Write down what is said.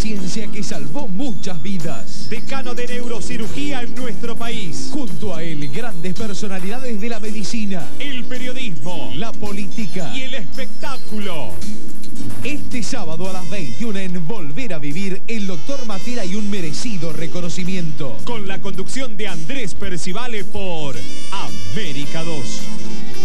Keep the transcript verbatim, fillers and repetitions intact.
ciencia que salvó muchas vidas. Decano de neurocirugía en nuestro país. Junto a él, grandes personalidades de la medicina, el periodismo, la política y el espectáculo. Este sábado a las veintiuna en Volver a Vivir, el doctor Matera y un merecido reconocimiento. Con la conducción de Andrés Percivale por América dos.